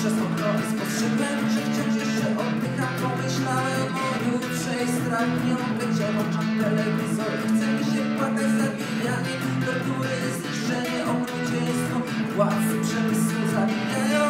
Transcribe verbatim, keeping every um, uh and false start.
przez okno i spostrzegłem, że wciąż jeszcze oddycham. Pomyślałem o jutrze i strach mnie obleciał. Włączam telewizor i chce mi się płakać. Zabijanie, tortury, zniszczenie, okrucieństwo. Władcy przemysłu zabijają